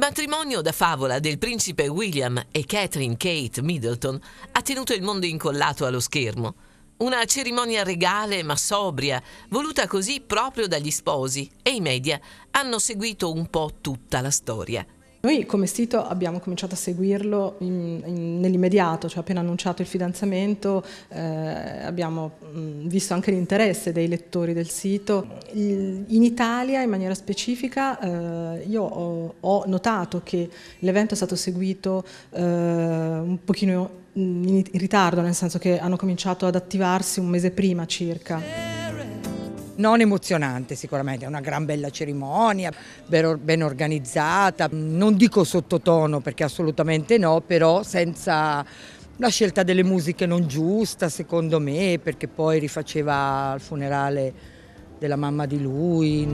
Il matrimonio da favola del principe William e Catherine Kate Middleton ha tenuto il mondo incollato allo schermo. Una cerimonia regale ma sobria, voluta così proprio dagli sposi, e i media hanno seguito un po' tutta la storia. Noi come sito abbiamo cominciato a seguirlo nell'immediato, cioè appena annunciato il fidanzamento abbiamo visto anche l'interesse dei lettori del sito. In Italia in maniera specifica io ho notato che l'evento è stato seguito un pochino in ritardo, nel senso che hanno cominciato ad attivarsi un mese prima circa. Non emozionante sicuramente, è una gran bella cerimonia, ben organizzata, non dico sottotono perché assolutamente no, però senza la scelta delle musiche non giusta secondo me, perché poi rifaceva il funerale della mamma di lui.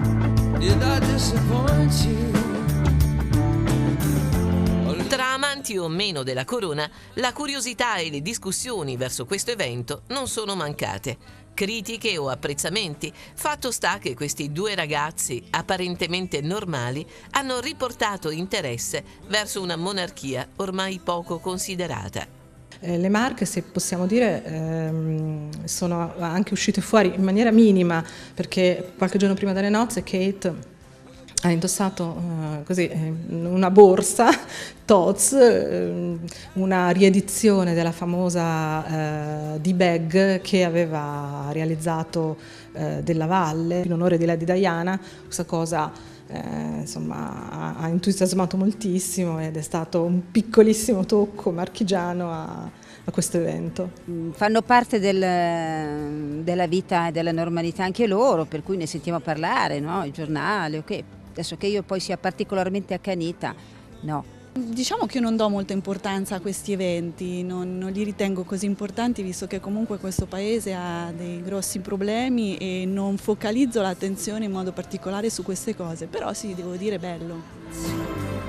Tra amanti o meno della corona, la curiosità e le discussioni verso questo evento non sono mancate. Critiche o apprezzamenti, fatto sta che questi due ragazzi, apparentemente normali, hanno riportato interesse verso una monarchia ormai poco considerata. Le Marche, se possiamo dire, sono anche uscite fuori in maniera minima, perché qualche giorno prima delle nozze Kate ha indossato così una borsa Tod's, una riedizione della famosa D-Bag che aveva realizzato Della Valle in onore di Lady Diana. Questa cosa insomma, ha entusiasmato moltissimo ed è stato un piccolissimo tocco marchigiano a questo evento. Fanno parte della vita e della normalità anche loro, per cui ne sentiamo parlare, no? Il giornale, ok. Adesso che io poi sia particolarmente accanita, no. Diciamo che io non do molta importanza a questi eventi, non li ritengo così importanti, visto che comunque questo paese ha dei grossi problemi e non focalizzo l'attenzione in modo particolare su queste cose, però sì, devo dire bello.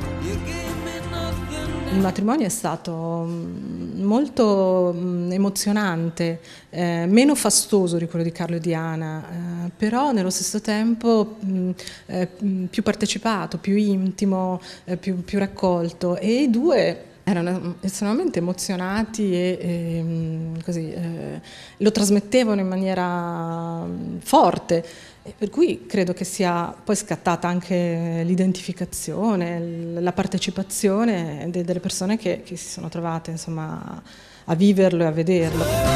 Il matrimonio è stato molto emozionante, meno fastoso di quello di Carlo e Diana, però nello stesso tempo più partecipato, più intimo, più raccolto, e i due erano estremamente emozionati e così, lo trasmettevano in maniera forte. Per cui credo che sia poi scattata anche l'identificazione, la partecipazione delle persone che si sono trovate insomma, a viverlo e a vederlo.